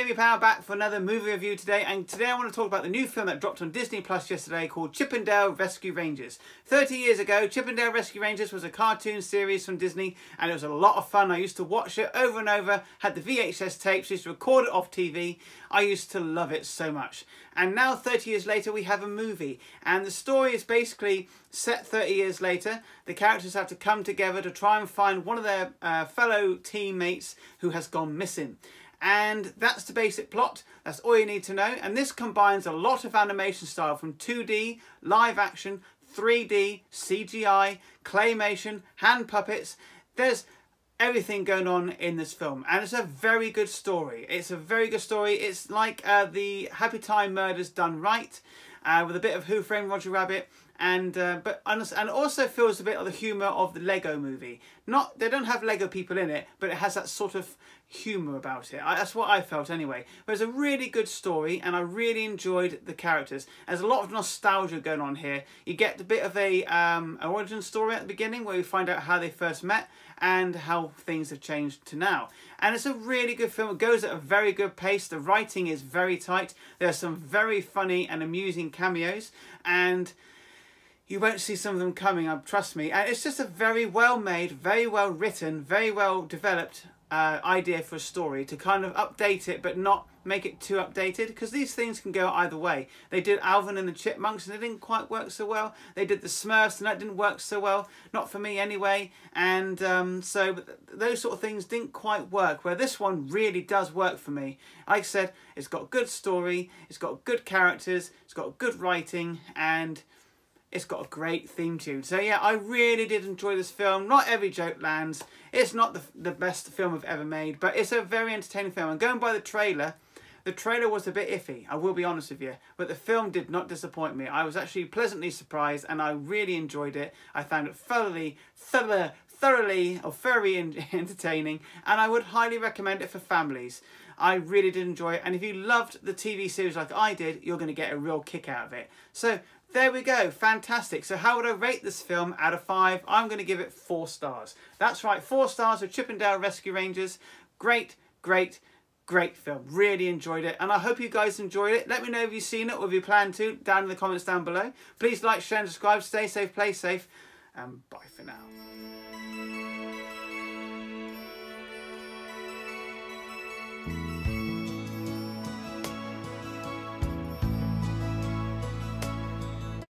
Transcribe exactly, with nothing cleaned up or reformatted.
Jamie Power back for another movie review today, and today I want to talk about the new film that dropped on Disney Plus yesterday called Chip 'n Dale Rescue Rangers. thirty years ago, Chip 'n Dale Rescue Rangers was a cartoon series from Disney, and it was a lot of fun. I used to watch it over and over, had the V H S tapes, used to record it off T V. I used to love it so much. And now thirty years later we have a movie, and the story is basically set thirty years later. The characters have to come together to try and find one of their uh, fellow teammates who has gone missing. And that's the basic plot. That's all you need to know. And this combines a lot of animation style from two D, live action, three D, C G I, claymation, hand puppets. There's everything going on in this film, and it's a very good story. It's a very good story. It's like uh, the Happy Time Murders done right, uh, with a bit of Who Framed Roger Rabbit, and uh, but and it also feels a bit of the humour of the Lego Movie. Not they don't have Lego people in it, but it has that sort of humour about it. I, that's what I felt anyway. But it's a really good story, and I really enjoyed the characters. There's a lot of nostalgia going on here. You get a bit of a um, origin story at the beginning where you find out how they first met and how things have changed to now. And it's a really good film. It goes at a very good pace. The writing is very tight. There are some very funny and amusing cameos, and you won't see some of them coming, uh, trust me. And it's just a very well made, very well written, very well developed uh, idea for a story to kind of update it but not make it too updated, because these things can go either way. They did Alvin and the Chipmunks and it didn't quite work so well. They did the Smurfs and that didn't work so well, not for me anyway. And um, so those sort of things didn't quite work, where this one really does work for me. Like I said, it's got a good story, it's got good characters, it's got good writing, and it's got a great theme tune. So yeah, I really did enjoy this film. Not every joke lands. It's not the, the best film I've ever made, but it's a very entertaining film. And going by the trailer, the trailer was a bit iffy, I will be honest with you. But the film did not disappoint me. I was actually pleasantly surprised, and I really enjoyed it. I found it thoroughly, thorough, thoroughly, or very entertaining. And I would highly recommend it for families. I really did enjoy it. And if you loved the T V series like I did, you're going to get a real kick out of it. So there we go, fantastic. So how would I rate this film out of five? I'm going to give it four stars. That's right, four stars for Chip 'n Dale Rescue Rangers. Great, great, great film. Really enjoyed it, and I hope you guys enjoyed it. Let me know if you've seen it or if you plan to down in the comments down below. Please like, share and subscribe. Stay safe, play safe, and bye for now.